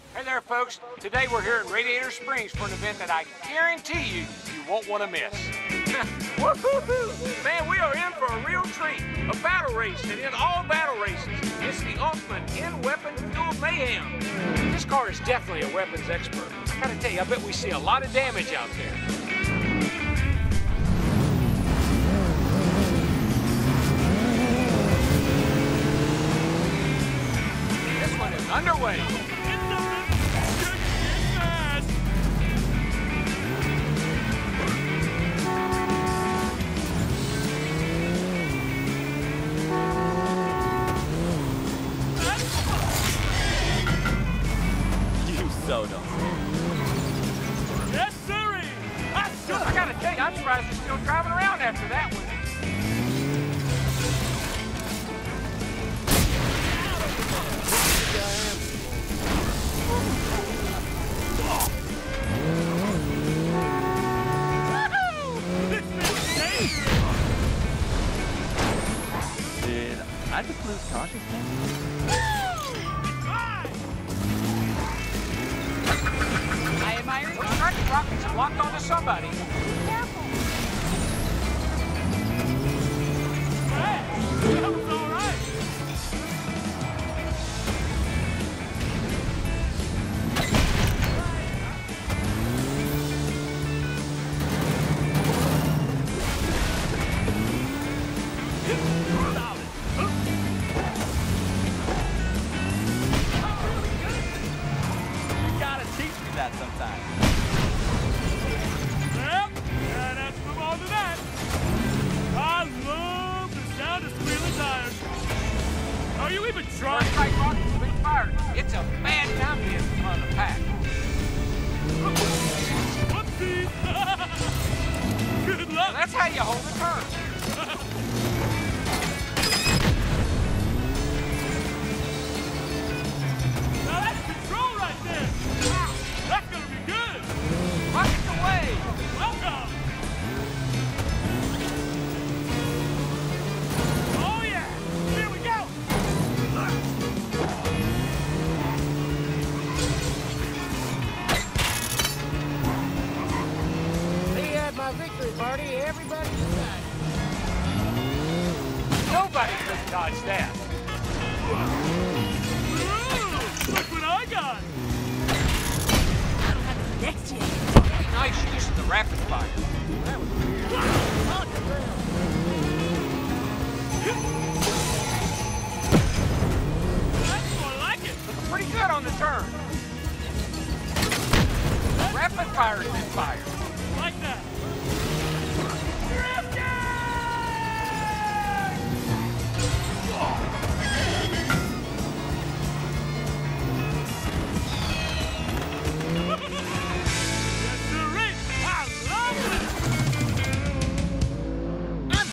Hey there, folks. Today we're here in Radiator Springs for an event that I guarantee you won't want to miss. Woo-hoo-hoo! Man, we are in for a real treat. A battle race that in all battle races, it's the ultimate in-weapon fuel mayhem. This car is definitely a weapons expert. I gotta tell you, I bet we see a lot of damage out there. This one is underway. So no. Yes, sirree! I gotta tell you, I'm surprised they're still driving around after that one. Did I just lose consciousness? Those tracking rockets have locked onto somebody. Careful! Hey, that was all right. You gotta teach me that sometime. Yep, and let's move on to that. I love the sound of squealing tires. Are you even trying? First strike rockets have been fired. It's a bad time to get in front of the pack. Whoopsies! Good Now, luck. that's how you hold a turn. Now that's control right there. That's gonna be good. Rockets away. Welcome. Oh yeah. Here we go. He had my victory party, everybody excited. Nobody could dodge that. Ooh, look what I got. Next year. Nice use of the rapid fire. That's more like it. Looking pretty good on the turn. Rapid fire has been fired. Like that.